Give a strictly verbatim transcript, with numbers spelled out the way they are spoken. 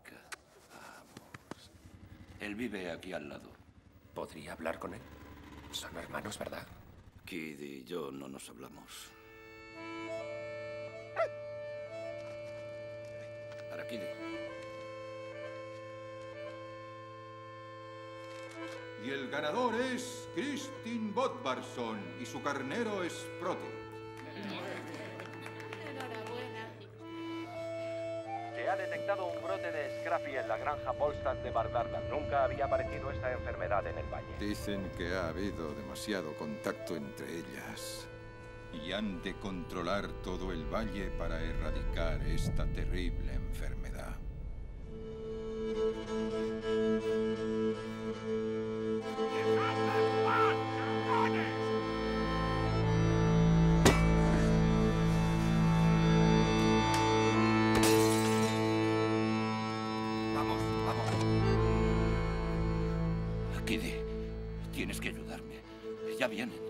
fábrica. Vamos. Él vive aquí al lado. ¿Podría hablar con él? Son hermanos, ¿verdad? Kid y yo no nos hablamos. Para Kid. Y el ganador es Kristin Bodvarsson y su carnero es Proti. Enhorabuena. Se ha detectado un brote de Scruffy en la granja Bolstad de Bardardan. Nunca había aparecido esta enfermedad en el valle. Dicen que ha habido demasiado contacto entre ellas. Y han de controlar todo el valle para erradicar esta terrible enfermedad. Vamos, vamos. Kid, tienes que ayudarme. Ya vienen.